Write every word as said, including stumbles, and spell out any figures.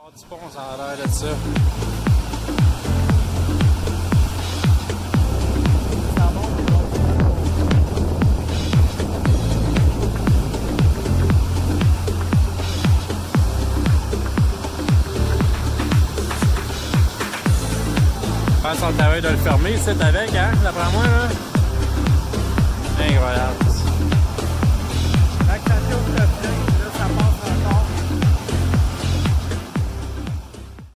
Du pont, ça a l'air de ça. Je pense qu'on travaille de le fermer, c'est avec, hein, d'après moi, là.